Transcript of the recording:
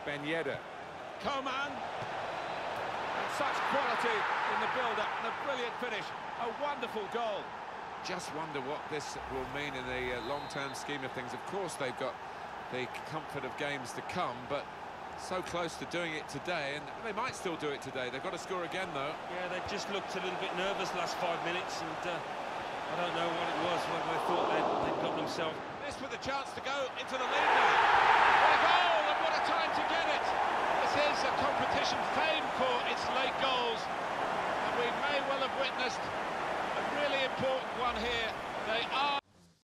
Ben Yedder. Coman. And such quality in the build-up and a brilliant finish. A wonderful goal. Just wonder what this will mean in the long-term scheme of things. Of course, they've got the comfort of games to come, but so close to doing it today, and they might still do it today. They've got to score again, though. Yeah, they just looked a little bit nervous last 5 minutes, and I don't know what it was, whether they thought they'd got themselves. This with a chance to go into the lead now. What a goal, and what a time to get it. This is a competition famed for its late goals, and we may well have witnessed a really important one here. They are